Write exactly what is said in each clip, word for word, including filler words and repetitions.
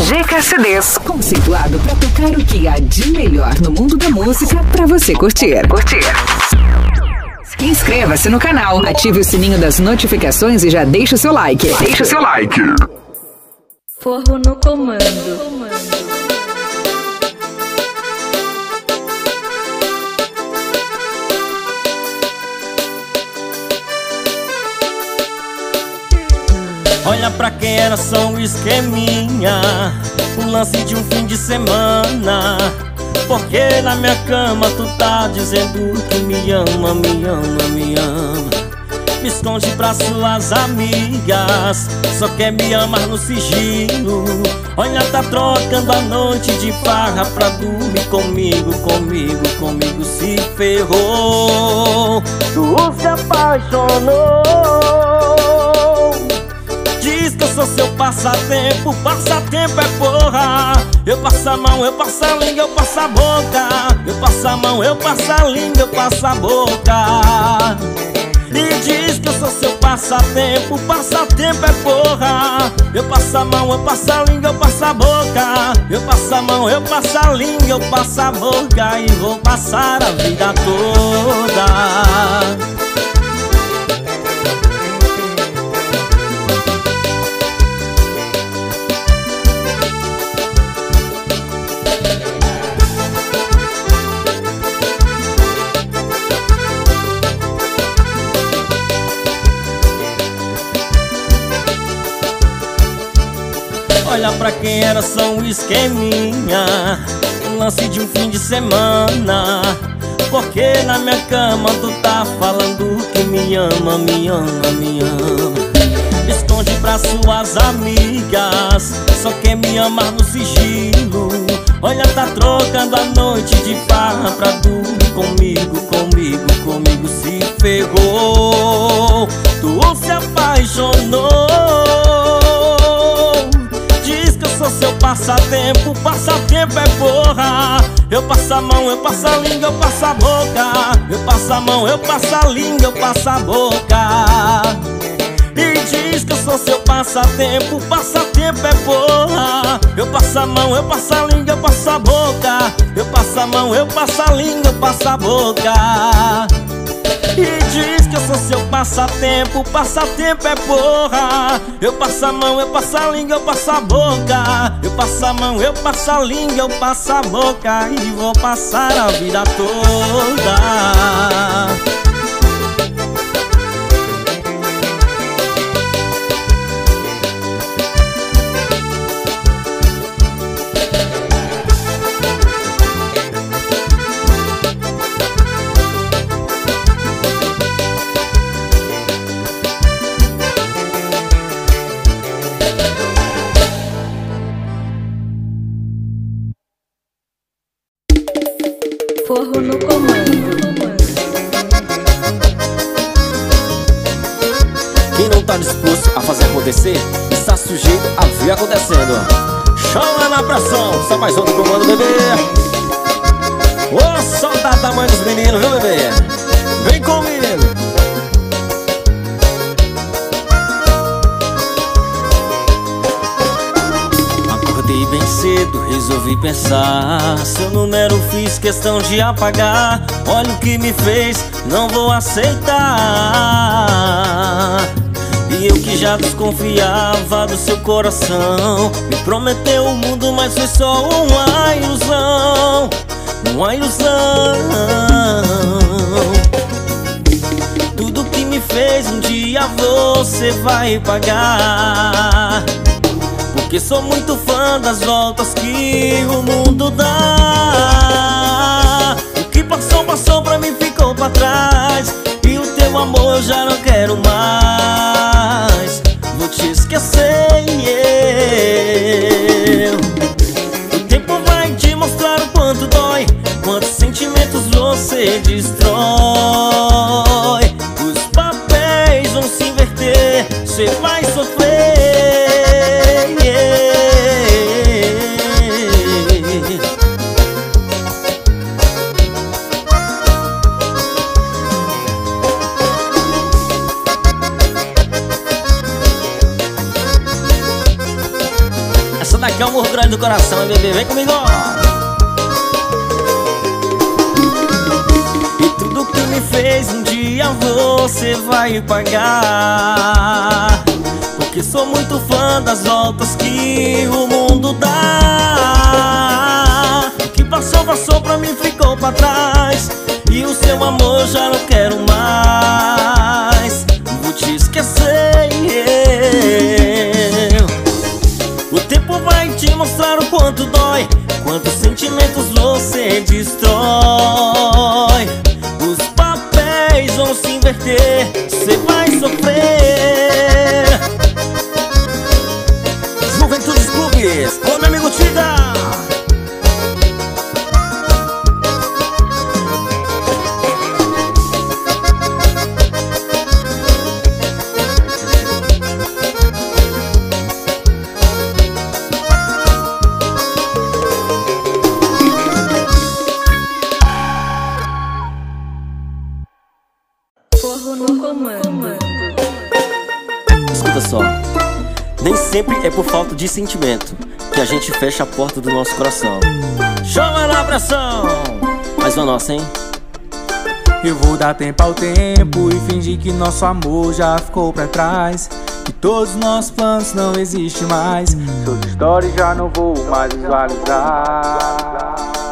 G K C Ds, conceituado para tocar o que há de melhor no mundo da música para você curtir. Curtir. Inscreva-se no canal, ative o sininho das notificações e já deixa o seu like. Deixa o seu like. Forro no comando. Olha pra quem era só um esqueminha, um lance de um fim de semana. Porque na minha cama tu tá dizendo que me ama, me ama, me ama. Me esconde pra suas amigas, só quer me amar no sigilo. Olha, tá trocando a noite de farra pra dormir comigo, comigo, comigo. Se ferrou, tu se apaixonou. Diz que eu sou seu passatempo, passatempo é porra. Eu passo a mão, eu passo a língua, eu passo a boca. Eu passo a mão, eu passo a língua, eu passo a boca. E diz que eu sou seu passatempo, passatempo é porra. Eu passo a mão, eu passo a língua, eu passo a boca. Eu passo a mão, eu passo a língua, eu passo a boca. E vou passar a vida toda. Olha pra quem era só um esqueminha, um lance de um fim de semana. Porque na minha cama tu tá falando que me ama, me ama, me ama. Esconde pra suas amigas, só quer me amar no sigilo. Olha, tá trocando a noite de farra pra dormir comigo, comigo, comigo. Se ferrou, tu se apaixonou. Sou seu passatempo, passatempo é porra. Eu passo a mão, eu passo a língua, eu passo a boca. Eu passo a mão, eu passo a língua, eu passo a boca. E diz que eu sou seu passatempo, passatempo é porra. Eu passo a mão, eu passo a língua, eu passo a boca. Eu passo a mão, eu passo a língua, eu passo a boca. E diz que eu sou seu passatempo, passatempo é porra. Eu passo a mão, eu passo a língua, eu passo a boca. Eu passo a mão, eu passo a língua, eu passo a boca. E vou passar a vida toda. Forro no comando. Quem não tá disposto a fazer acontecer, está sujeito a ver acontecendo. Chama na pressão, só mais um do comando, bebê. Ô, saudade da mãe dos meninos, viu, bebê? Vem comigo. Acordei bem cedo, resolvi pensar. Seu número fiz questão de apagar. Olha o que me fez, não vou aceitar. E eu que já desconfiava do seu coração. Me prometeu o mundo, mas foi só uma ilusão. Uma ilusão. Tudo que me fez um dia você vai pagar. Porque sou muito fã das voltas que o mundo dá. O que passou, passou, pra mim ficou pra trás. E o teu amor eu já não quero mais. Vou te esquecer, eu. O tempo vai te mostrar o quanto dói, quantos sentimentos você destrói. Os papéis vão se inverter, você vai sofrer. forro grande do coração, hein, bebê? Vem comigo! E tudo que me fez um dia você vai pagar, porque sou muito fã das voltas que o mundo dá. O que passou, passou, pra mim ficou pra trás, e o seu amor já não quero mais. Vou te esquecer, eu. O tempo vai te mostrar o quanto dói, quantos sentimentos você destrói. Os papéis vão se inverter, você vai sofrer. Juventude Clubes, ô meu amigo Tida. Forro no comando. Escuta só, nem sempre é por falta de sentimento que a gente fecha a porta do nosso coração. Chama na pressão! Mais uma nossa, hein? Eu vou dar tempo ao tempo e fingir que nosso amor já ficou pra trás, que todos os nossos planos não existem mais, suas histórias já não vou mais visualizar.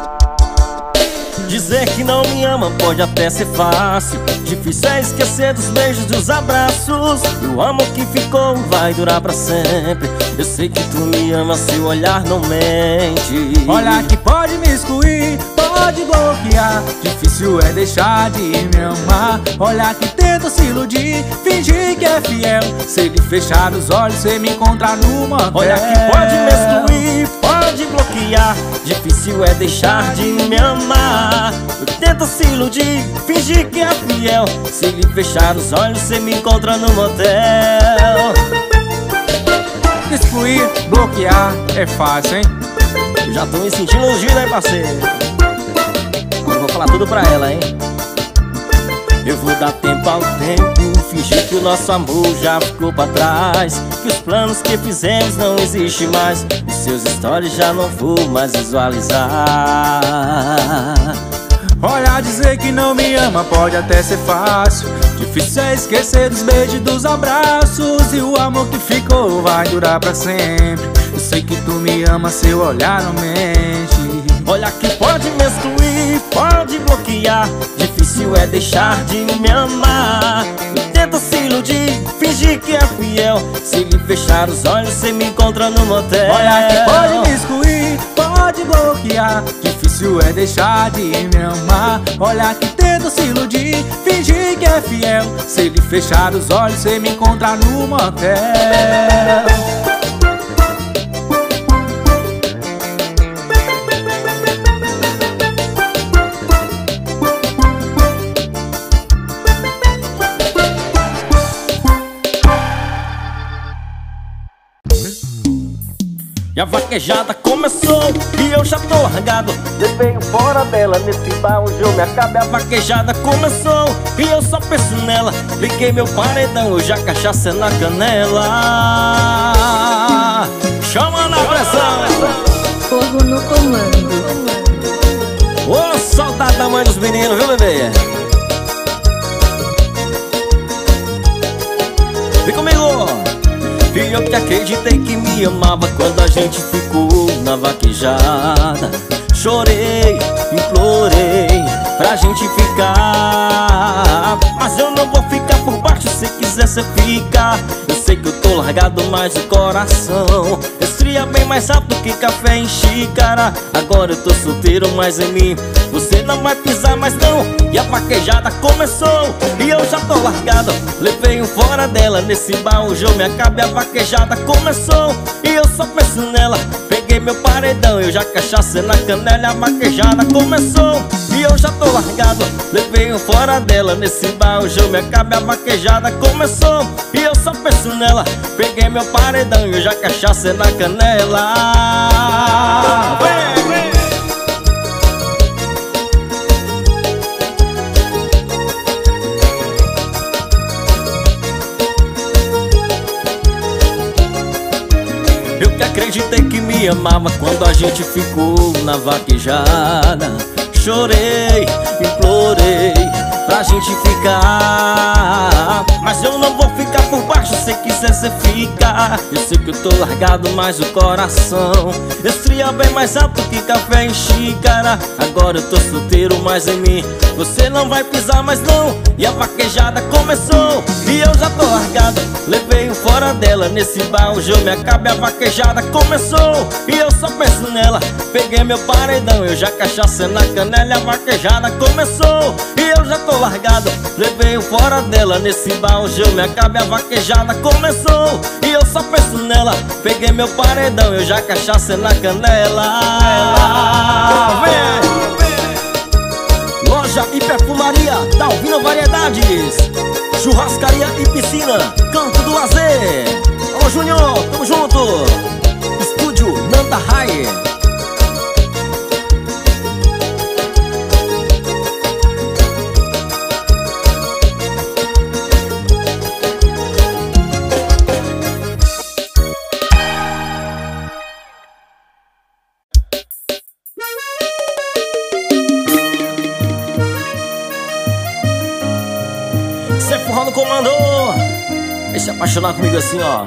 Dizer que não me ama pode até ser fácil, difícil é esquecer dos beijos, dos abraços. E o amor que ficou vai durar pra sempre. Eu sei que tu me ama, seu olhar não mente. Olha que pode me excluir, pode bloquear, difícil é deixar de me amar. Olha que tenta se iludir, fingir que é fiel, se ele fechar os olhos, você me encontrar numa motel. Olha que pode me excluir, pode bloquear, difícil é deixar de me amar. Eu tento se iludir, fingir que é fiel, se ele fechar os olhos, você me encontra no motel. Excluir, bloquear, é fácil, hein? Eu já tô me sentindo ungido, hein, parceiro? Agora eu vou falar tudo pra ela, hein? Eu vou dar tempo ao tempo, fingir que o nosso amor já ficou pra trás, que os planos que fizemos não existem mais, os seus stories já não vou mais visualizar. Olha, dizer que não me ama pode até ser fácil, difícil é esquecer dos beijos e dos abraços. E o amor que ficou vai durar pra sempre. Eu sei que tu me ama, seu olhar não mente. Olha que pode me excluir, pode bloquear, difícil é deixar de me amar. Eu tento se iludir, fingir que é fiel, se ele fechar os olhos, você me encontra no motel. Olha que pode me excluir, pode bloquear, difícil é deixar de me amar. Olha que tento se iludir, fingir que é fiel, se ele fechar os olhos, você me encontrar no motel. E a vaquejada começou e eu já tô largado. Levei fora dela, nesse bar onde eu me acabei. A vaquejada começou e eu só penso nela. Liguei meu paredão, eu já cachaça na canela. Chama na pressão! Forro no comando. Ô, saudade da mãe dos meninos, viu, bebê? Vem comigo! E eu que acreditei que me amava quando a gente ficou na vaquejada. Chorei, implorei pra gente ficar, mas eu não vou ficar por baixo, se quiser cê fica. Eu sei que eu tô largado, mas o coração esfria bem mais rápido que café em xícara. Agora eu tô solteiro, mas em mim você não vai pisar mais não. E a vaquejada começou e eu já tô largado. Levei um fora dela, nesse bar hoje eu me acabo. E a vaquejada começou e eu só penso nela. Peguei meu paredão, eu já cachaça na canela. E a vaquejada começou e eu já tô largado. Levei um fora dela, nesse bar hoje eu me acabo. E a vaquejada começou e eu só penso nela. Peguei meu paredão e eu já cachaça na canela. Vem, vem. Eu que acreditei que me me amava quando a gente ficou na vaquejada. Chorei, implorei pra gente ficar, mas eu não vou ficar por baixo, se quiser cê fica. Eu sei que eu tô largado, mas o coração esfria bem mais alto que café em xícara. Agora eu tô solteiro, mas em mim você não vai pisar mais não. E a vaquejada começou e eu já tô largado. Levei o fora dela, nesse bar hoje eu me acabe. A vaquejada começou e eu só penso nela. Peguei meu paredão, eu já cachaça na canela. E a vaquejada começou e eu já tô largado. Levei o fora dela, nesse bar hoje eu me acabe. A vaquejada começou e eu só penso nela. Peguei meu paredão, eu já cachaça na canela. Vem! Loja e perfumaria Dalvino Variedades, churrascaria e piscina Canto do Lazer. Alô Júnior, tamo junto. Estúdio Nanda High. Cê forró no comando. Vem se apaixonar comigo assim, ó.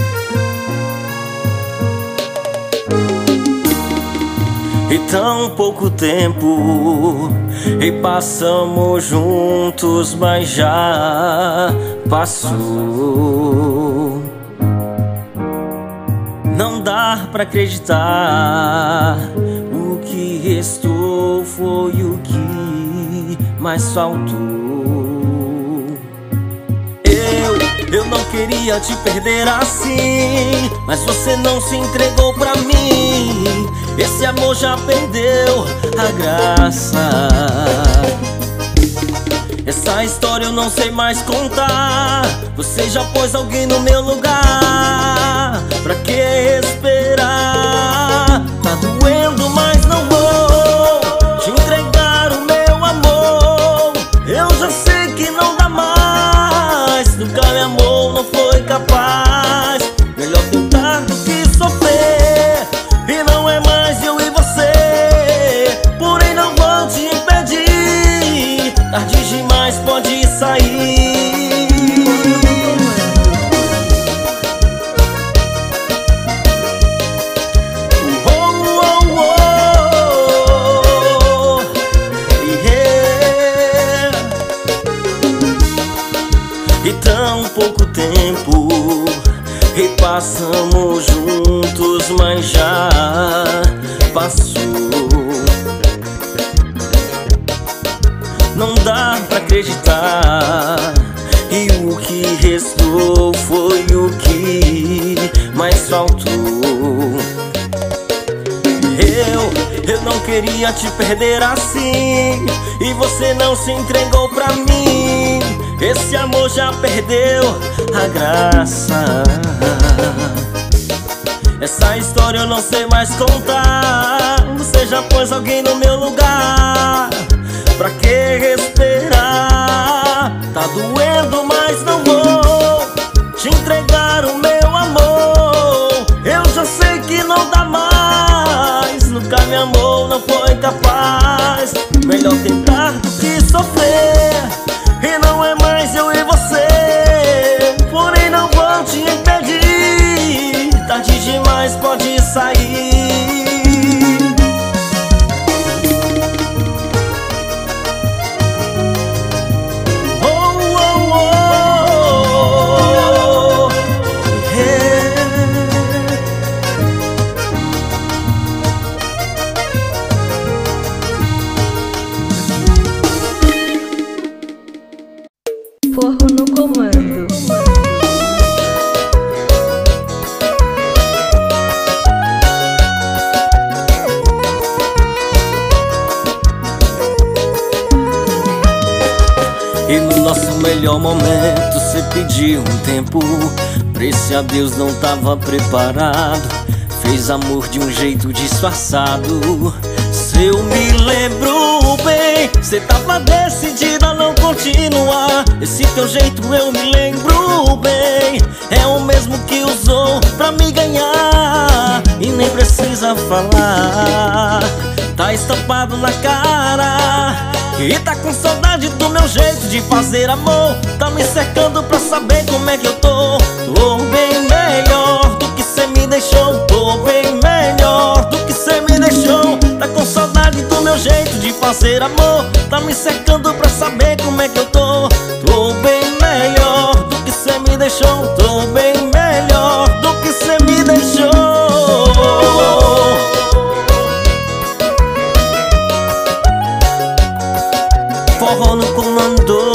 E tão pouco tempo e passamos juntos, mas já passou. Não dá pra acreditar. O que restou foi o que mais faltou. Eu não queria te perder assim, mas você não se entregou pra mim. Esse amor já perdeu a graça. Essa história eu não sei mais contar. Você já pôs alguém no meu lugar. Pra que esperar? Tá doendo, mas não vou te entregar o meu amor. Eu já sei que não dá mais. Nunca me amou, não foi capaz. Melhor tentar do que sofrer. E não é mais eu e você. Porém não vou te impedir. Tarde demais, pode sair. Oh, oh, oh. Yeah. E tão pouco tempo e passamos juntos, mas já passou. Não dá pra acreditar. E o que restou foi o que mais faltou. Eu, eu não queria te perder assim, e você não se entregou pra mim. Esse amor já perdeu a graça. Essa história eu não sei mais contar. Você já pôs alguém no meu lugar. Pra que esperar? Tá doendo, mas não vou te entregar o meu amor. Eu já sei que não dá mais. Nunca me amou, não foi capaz. Melhor tentar do que sofrer. E não é mais eu e você. Porém não vou te impedir. Tarde demais, pode sair. Oh, oh, oh. Yeah. Forro no comando. E no nosso melhor momento cê pediu um tempo. Pra esse adeus não tava preparado. Fez amor de um jeito disfarçado. Se eu me lembro bem, cê tava decidida a não continuar. Esse teu jeito eu me lembro bem. É o mesmo que usou pra me ganhar. E nem precisa falar. Tá estampado na cara e tá com saudade do meu jeito de fazer amor. Tá me cercando pra saber como é que eu tô. Tô bem melhor do que cê me deixou. Tô bem melhor do que cê me deixou. Tá com saudade do meu jeito de fazer amor. Tá me cercando pra saber como é que eu tô. Tô bem melhor do que cê me deixou. Tô bem melhor do que cê me deixou. Forró no comando.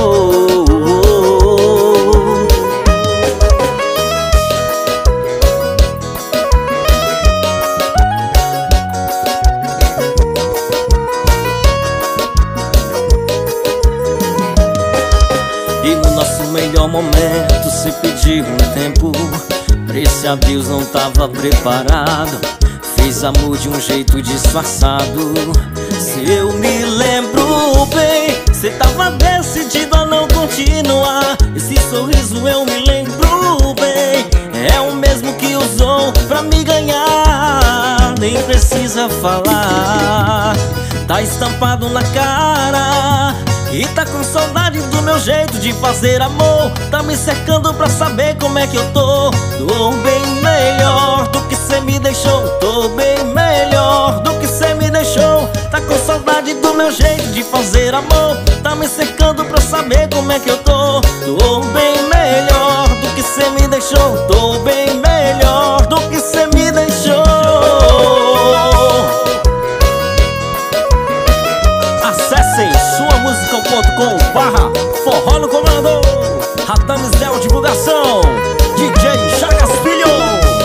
E no nosso melhor momento se pediu um tempo. Pra esse adeus não tava preparado. Fez amor de um jeito disfarçado. Se eu me lembro bem, cê tava decidido a não continuar. Esse sorriso eu me lembro bem. É o mesmo que usou pra me ganhar. Nem precisa falar. Tá estampado na cara e tá com saudade do meu jeito de fazer amor. Tá me cercando pra saber como é que eu tô. Tô bem melhor do que cê me deixou. Tô bem melhor do que cê me deixou. Tá com saudade do meu jeito de fazer amor. Tá me cercando pra saber como é que eu tô. Tô bem melhor do que cê me deixou. Tô bem melhor do que cê me deixou. Acessem sua música ponto com barra Forró no Comando. Ratamizel Divulgação, D J Chagas Filho.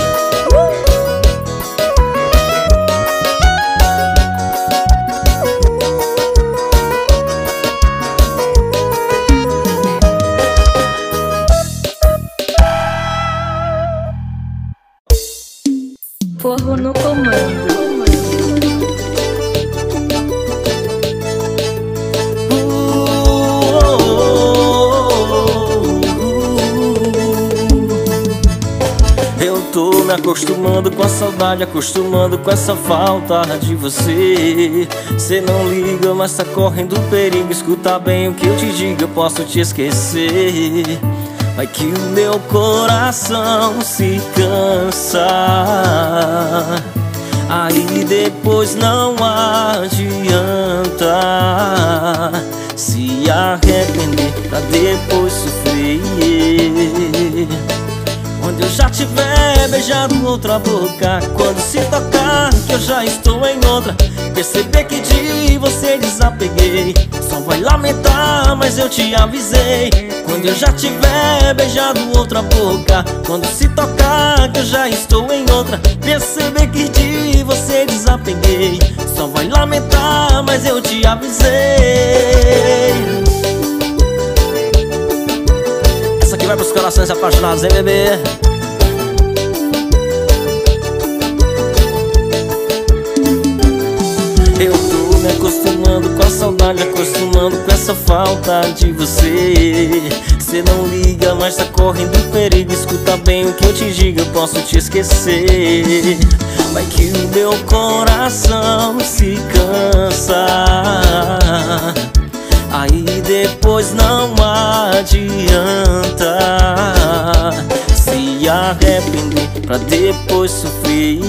Forró no Comando. Eu tô me acostumando com a saudade, acostumando com essa falta de você. Cê não liga, mas tá correndo perigo. Escuta bem o que eu te digo, eu posso te esquecer. Vai que o meu coração se cansa, aí depois não adianta se arrepender pra depois sofrer. Quando eu já tiver beijado outra boca, quando se tocar que eu já estou em outra, perceber que de você desapeguei, só vai lamentar, mas eu te avisei. Quando eu já tiver beijado outra boca, quando se tocar que eu já estou em outra, perceber que de você desapeguei, só vai lamentar, mas eu te avisei. Essa aqui vai pros corações apaixonados, hein, bebê? Eu tô me acostumando com a saudade, acostumando com essa falta de você. Cê não liga, mas tá correndo perigo. Escuta bem o que eu te digo, eu posso te esquecer. Vai que o meu coração se cansa, aí depois não adianta se arrepender pra depois sofrer.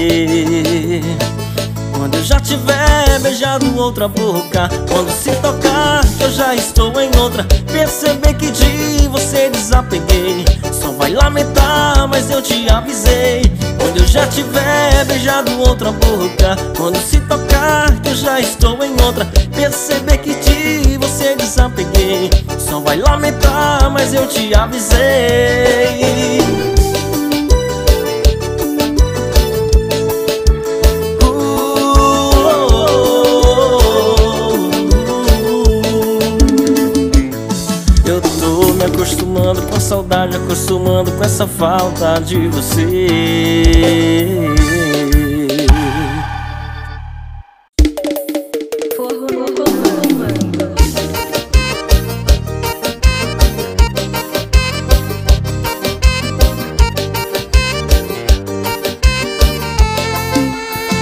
Quando eu já tiver beijado outra boca, quando se tocar que eu já estou em outra, perceber que de você desapeguei, só vai lamentar, mas eu te avisei. Quando eu já tiver beijado outra boca, quando se tocar que eu já estou em outra, perceber que de você desapeguei, só vai lamentar, mas eu te avisei. Me acostumando com a saudade, acostumando com essa falta de você. Forró no Comando.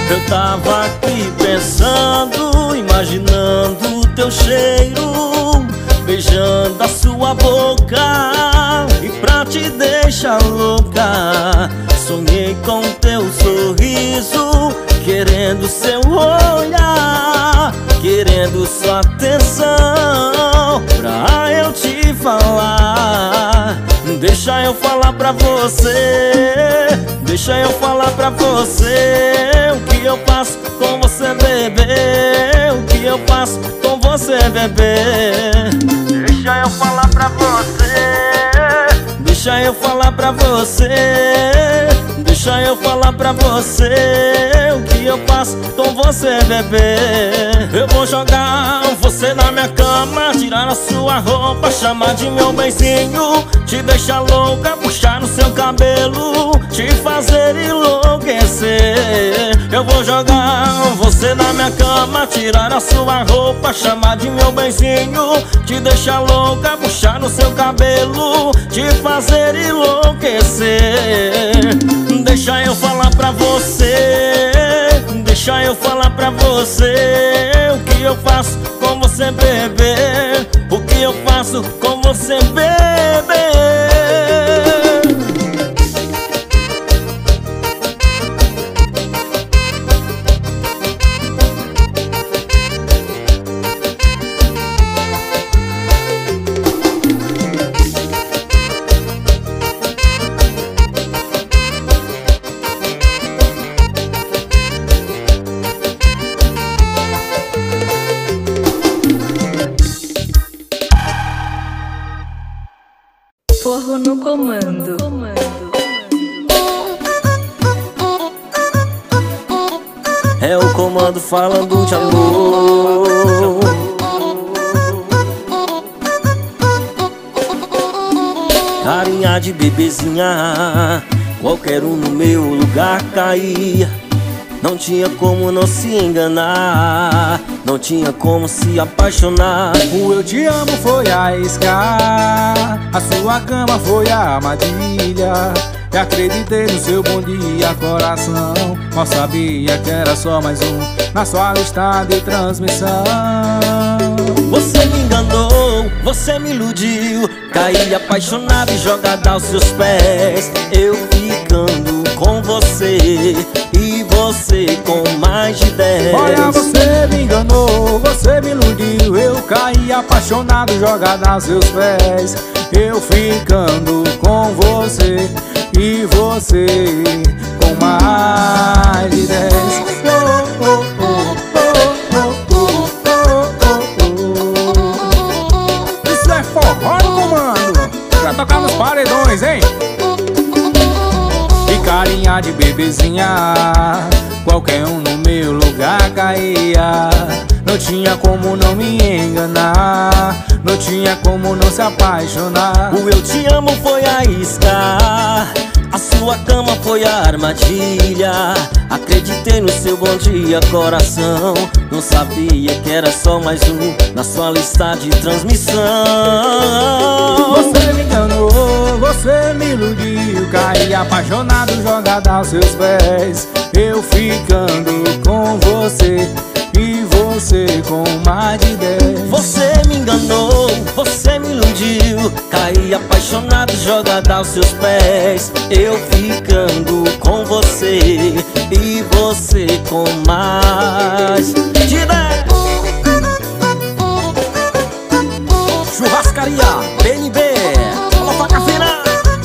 Eu tava aqui pensando, imaginando o teu cheiro, beijando a sua boca, e pra te deixar louca, sonhei com teu sorriso, querendo seu olhar, querendo sua atenção, pra eu te falar. Deixa eu falar pra você, deixa eu falar pra você o que eu faço com você, bebê, o que eu faço com você, bebê. Deixa eu falar pra você, deixa eu falar pra você, deixa eu falar pra você o que eu faço com você, bebê. Eu vou jogar você na minha cama, tirar a sua roupa, chamar de meu benzinho, te deixar louca, puxar no seu cabelo, te fazer enlouquecer. Eu vou jogar você na minha cama, tirar a sua roupa, chamar de meu benzinho, te deixar louca, puxar no seu cabelo, te fazer enlouquecer. Deixa eu falar pra você, deixa eu falar pra você o que eu faço com você, bebê, o que eu faço com você, bebê. Forro no comando. É o comando falando de amor. Carinha de bebezinha, qualquer um no meu lugar caía. Não tinha como não se enganar, não tinha como se apaixonar. O eu te amo foi a isca, a sua cama foi a armadilha. E acreditei no seu bom dia, coração, mal sabia que era só mais um na sua lista de transmissão. Você me enganou, você me iludiu, caí apaixonado e jogada aos seus pés. Eu ficando com você e você com mais de dez. Olha, você me enganou, você me iludiu, eu caí apaixonado, jogada aos seus pés. Eu ficando com você e você com mais de dez. Oh, oh, oh, oh, oh, oh, oh, oh. Isso é forró no comando, pra tocar nos paredões, hein? E carinha de bebezinha, qualquer um no meu lugar caía. Não tinha como não me enganar, não tinha como não se apaixonar. O eu te amo foi a isca, a sua cama foi a armadilha. Acreditei no seu bom dia, coração, não sabia que era só mais um na sua lista de transmissão. Você me enganou, você me iludiu, caí apaixonado, jogada aos seus pés. Eu ficando com você e você com mais de dez. Você me enganou, você me iludiu, caí apaixonado, jogada aos seus pés. Eu ficando com você e você com mais de dez. Churrascaria B N B, coloca a cafeína.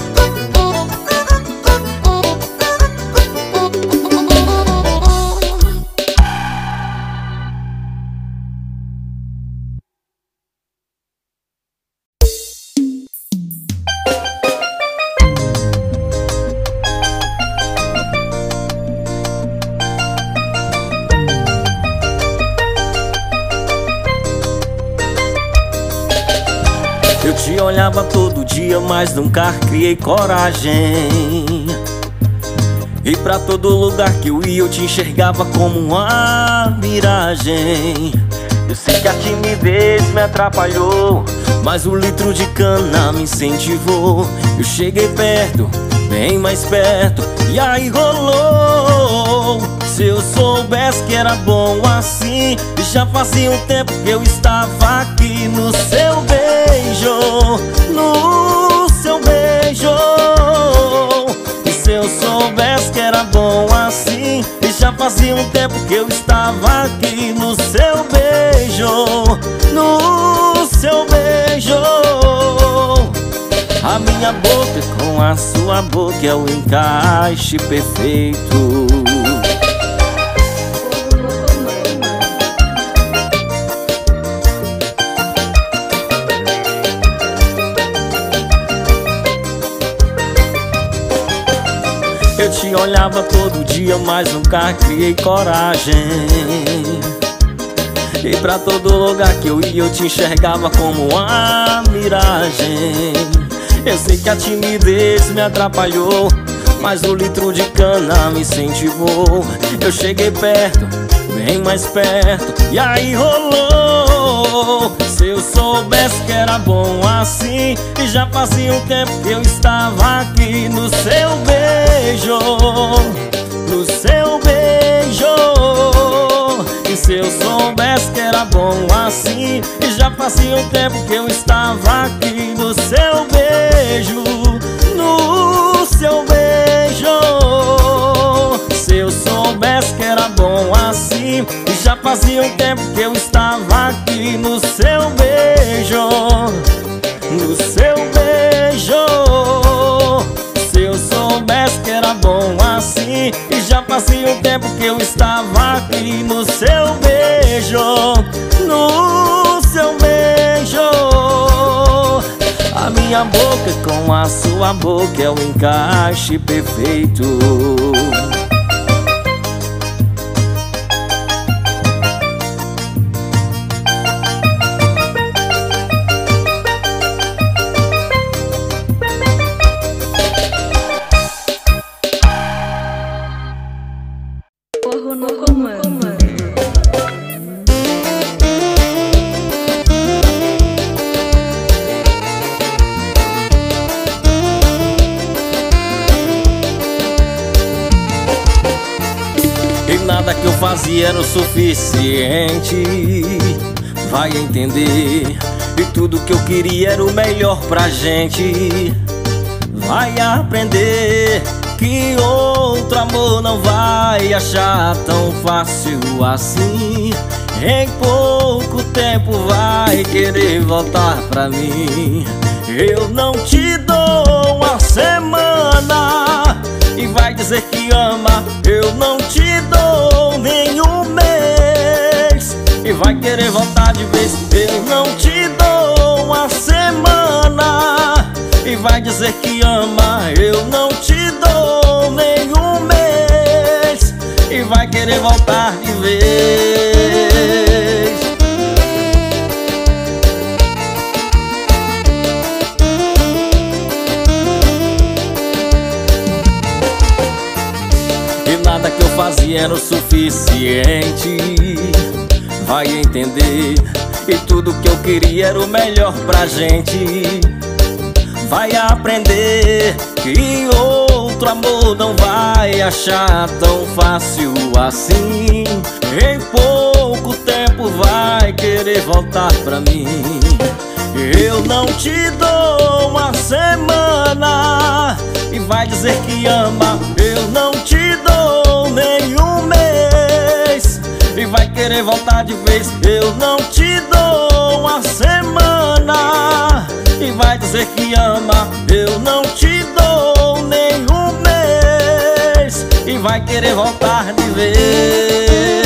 Eu te olhava todo dia, mas nunca criei coragem. E pra todo lugar que eu ia eu te enxergava como uma miragem. Eu sei que a timidez me atrapalhou, mas o litro de cana me incentivou. Eu cheguei perto, bem mais perto, e aí rolou. Se eu soubesse que era bom assim, já fazia um tempo que eu estava aqui no seu beijo, no seu beijo. E se eu soubesse que era bom assim, já fazia um tempo que eu estava aqui no seu beijo, no seu beijo. A minha boca com a sua boca é o encaixe perfeito. Eu te olhava todo dia, mas nunca criei coragem. E pra todo lugar que eu ia eu te enxergava como uma miragem. Eu sei que a timidez me atrapalhou, mas o litro de cana me incentivou. Eu cheguei perto, bem mais perto, e aí rolou. Se eu soubesse que era bom assim, e já fazia um tempo que eu estava aqui no seu beijo, no seu beijo. E se eu soubesse que era bom assim, e já fazia um tempo que eu estava aqui no seu beijo, no seu beijo. Se eu soubesse que era bom assim, e já fazia um tempo que eu estava aqui no seu beijo, no seu beijo. Se eu soubesse que era bom assim, e já fazia um tempo que eu estava aqui no seu beijo, no seu beijo. A minha boca com a sua boca é o encaixe perfeito. Porro no comando. E nada que eu fazia era o suficiente, vai entender. E tudo que eu queria era o melhor pra gente, vai aprender. Que outro amor não vai achar tão fácil assim. Em pouco tempo vai querer voltar pra mim. Eu não te dou uma semana e vai dizer que ama. Eu não te dou nenhum mês e vai querer voltar de vez. Eu não te dou uma semana e vai dizer que ama. Eu não te dou nenhum mês e vai querer voltar de vez. E nada que eu fazia era o suficiente, vai entender. E tudo que eu queria era o melhor pra gente, vai aprender. Que outro amor não vai achar tão fácil assim. Em pouco tempo vai querer voltar pra mim. Eu não te dou uma semana e vai dizer que ama. Eu não te dou nenhum mês e vai querer voltar de vez. Eu não te dou uma semana e vai dizer que ama. Eu não te dou nenhum mês e vai querer voltar de vez.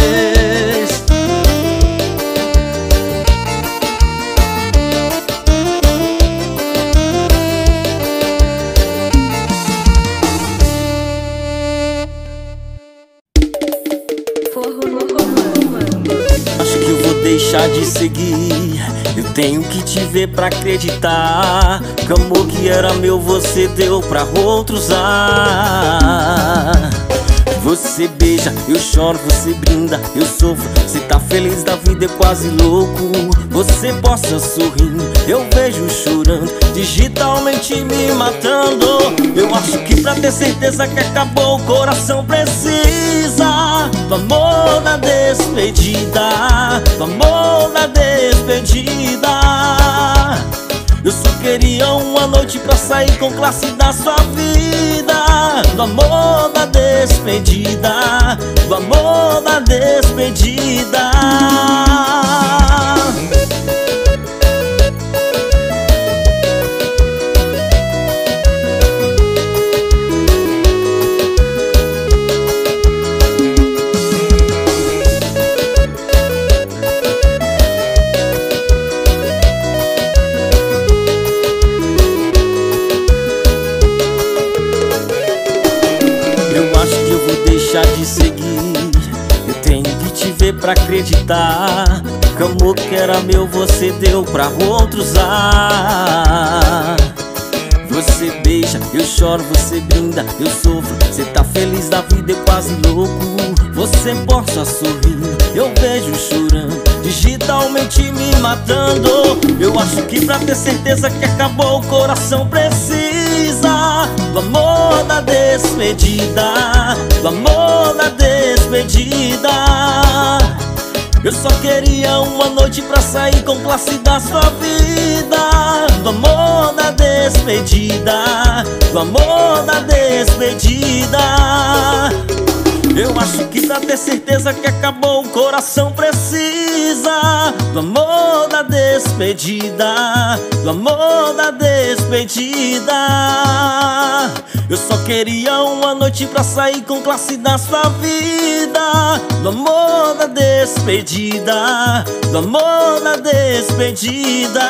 Porro no comando. Acho que eu vou deixar de seguir. Eu tenho que te ver pra acreditar que o amor que era meu você deu pra outro usar. Você beija, eu choro, você brinda, eu sofro. Cê tá feliz da vida, é quase louco. Você posta sorrindo, eu vejo chorando, digitalmente me matando. Eu acho que pra ter certeza que acabou, o coração precisa do amor na despedida, do amor na despedida. Eu só queria uma noite pra sair com classe da sua vida, do amor da despedida, do amor da despedida. De seguir, eu tenho que te ver pra acreditar que o amor que era meu você deu pra outro usar. Você beija, eu choro, você brinda, eu sofro. Você tá feliz da vida, eu quase louco. Você posta sorrindo, eu vejo chorando, digitalmente me matando. Eu acho que pra ter certeza que acabou, o coração precisa do amor da despedida, do amor da despedida. Eu só queria uma noite pra sair com classe da sua vida, do amor da despedida, do amor da despedida. Eu acho que pra ter certeza que acabou, o coração precisa do amor da despedida, do amor da despedida. Eu só queria uma noite pra sair com classe da sua vida, do amor da despedida, do amor da despedida.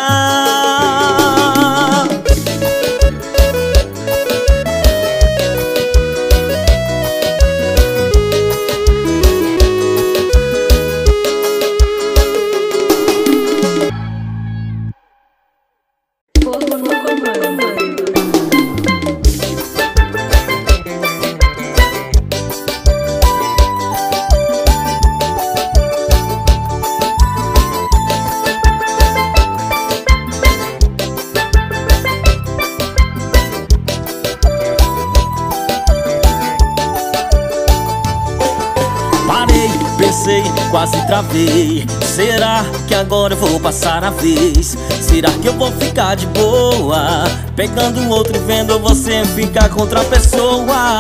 Pensei, quase travei. Será que agora eu vou passar a vez? Será que eu vou ficar de boa pegando um outro e vendo você ficar com outra pessoa?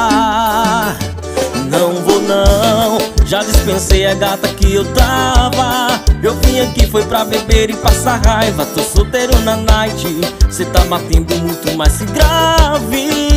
Não vou não, já dispensei a gata que eu tava. Eu vim aqui foi pra beber e passar raiva. Tô solteiro na night, cê tá batendo muito mais que grave.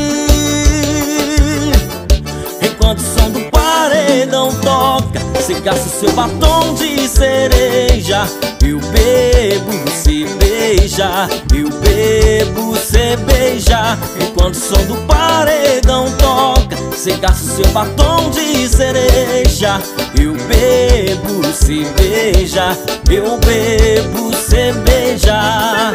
Enquanto o som do paredão toca, cê gasta o seu batom de cereja. Eu bebo, cê beija, eu bebo, cê beija. Enquanto o som do paredão toca, cê gasta o seu batom de cereja. Eu bebo, cê beija, eu bebo, cê beija.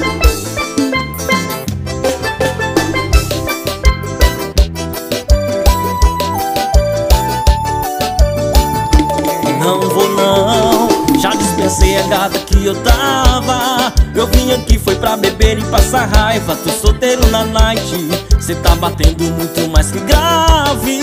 Não vou não, já dispensei a gata que eu tava. Eu vim aqui foi pra beber e passar raiva. Tô solteiro na night, cê tá batendo muito mais que grave.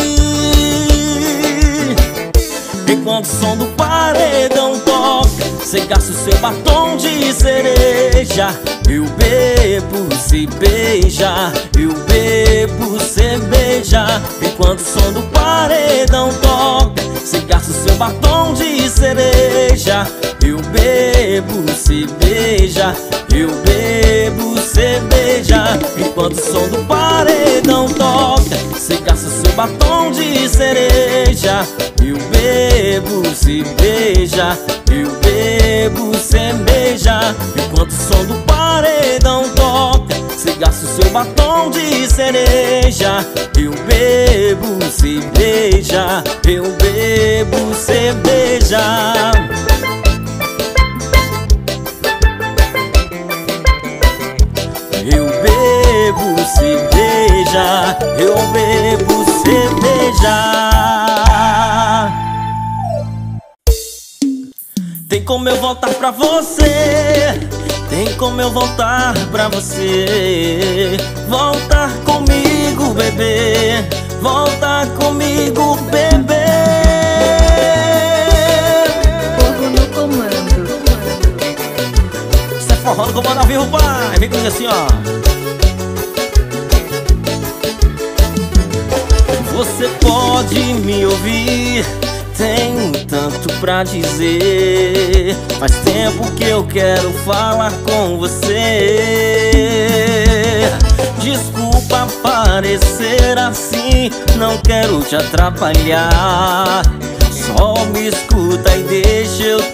Enquanto o som do paredão toca, cê gasta o seu batom de cereja. Eu bebo, cê beija, eu bebo, cê beija. Enquanto o som do paredão toca, cê gasta o seu batom de cereja. Eu bebo, cê beija, eu bebo, cê beija. Enquanto o som do paredão toca, cê gasta o seu batom de cereja. Eu bebo, cê beija, eu bebo, cê beija. Enquanto o som do paredão toca, cê gasta o seu batom de cereja. Eu bebo, cê beija, eu bebo, cê beija. Eu bebo, cê beija, eu bebo, você beijar. Tem como eu voltar pra você, tem como eu voltar pra você. Voltar comigo, bebê, voltar comigo, bebê. Forró no comando. Isso é forró no comando ao vivo, pai. Vem comigo assim, ó. Você pode me ouvir, tenho tanto pra dizer. Faz tempo que eu quero falar com você. Desculpa parecer assim, não quero te atrapalhar. Só me escuta e deixa eu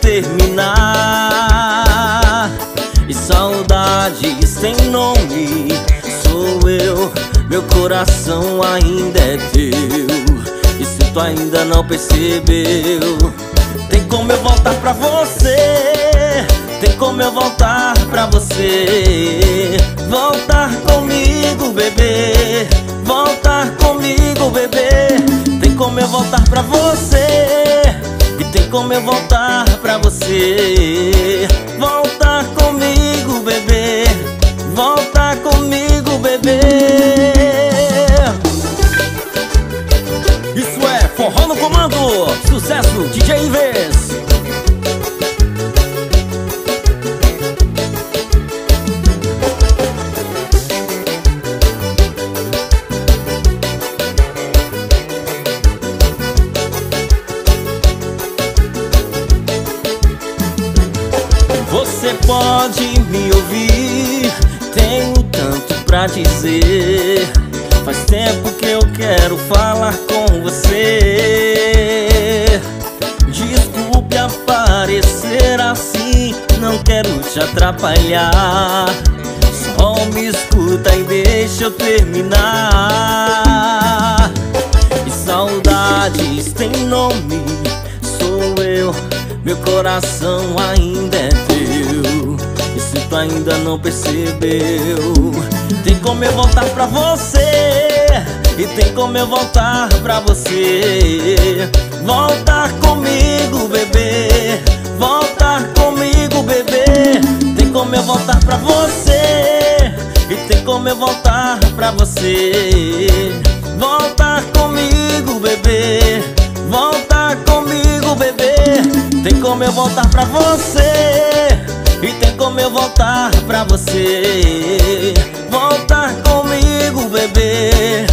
terminar. E saudades tem nome, sou eu, meu coração ainda é teu. E se tu ainda não percebeu, tem como eu voltar pra você, tem como eu voltar pra você. Voltar comigo, bebê, voltar comigo, bebê. Tem como eu voltar pra você, e tem como eu voltar pra você. Voltar comigo, bebê, voltar comigo, bebê. Isso é forró no comando, sucesso D J Ives. Você pode me ouvir, tenho tanto pra dizer. Faz tempo que eu quero falar com você. Desculpe aparecer assim, não quero te atrapalhar. Só me escuta e deixa eu terminar. E saudades tem nome, sou eu, meu coração ainda é teu. E se tu ainda não percebeu, tem como eu voltar pra você, e tem como eu voltar pra você. Voltar comigo, bebê, voltar comigo, bebê. Tem como eu voltar pra você, e tem como eu voltar pra você. Voltar comigo, bebê, voltar comigo, bebê. Tem como eu voltar pra você, e tem como eu voltar pra você. Voltar comigo, bebê,